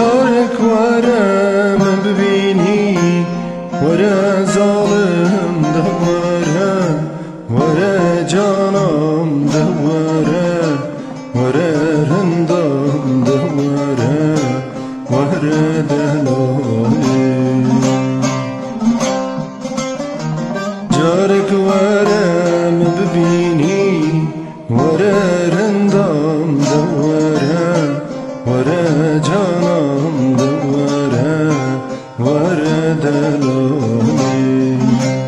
جارك ورا ما ببيني ورا ظالم دورا ورا جانم دورا ورا رندم دورا ورا دلالي جارك ورا ما ببيني ورا رندم دورا ورا جانم دورا ورا دلالي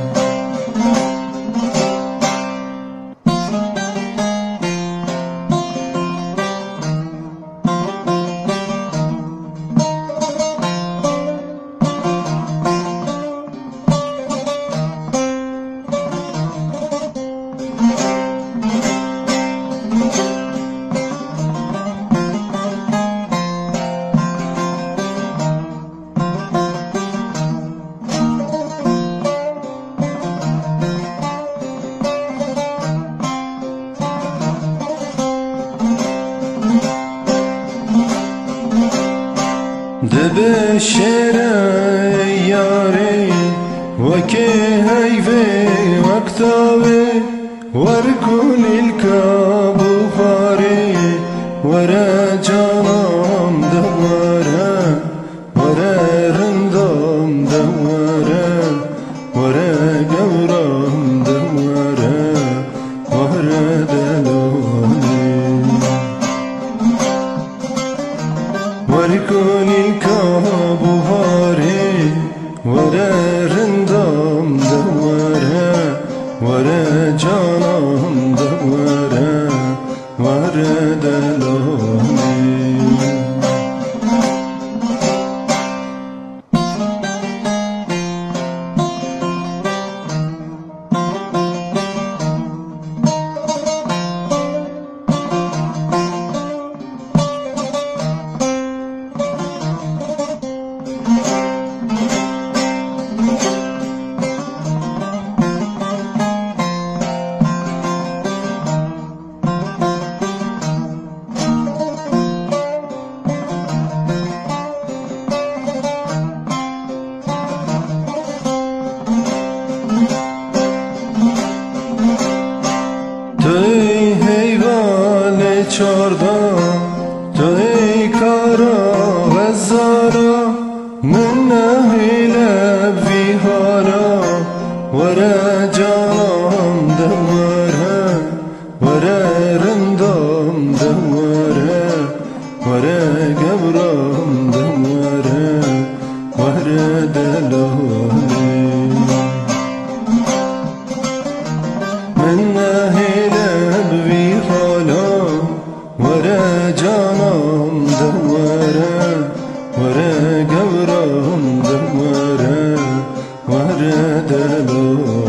دب شعر یاری وکی هیوی وقتاوی ورکل الکابو خاری ورا جانم دورا ورا رندم دورا ورا گورم دورا ورا دلالي ورکلی کابو هاری ورا رندم دورا ورا جانم دورا ورا دلالي توی حیوان چاردم توی کارا غزارا من نهیل بی حالا ورا جانم دورا ورا رندم دورا ورا گبرم دورا ورا دلالي من نهیل بی حالا ورا جانم دورا ورا گورم دورا ورا دلالي